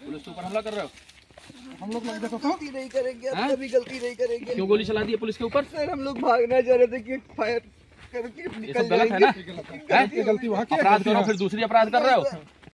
Police के ऊपर हमला कर रहे हो? हम लोग देखो गलती नहीं करेंगे, कभी गलती नहीं करेंगे। क्यों गोली चला दी है पुलिस के ऊपर? सर हम लोग भागना चाह रहे थे कि फायर करके ये सब गलत है ना? गलती वहाँ की, अपराध करो फिर दूसरी अपराध कर रहे हो।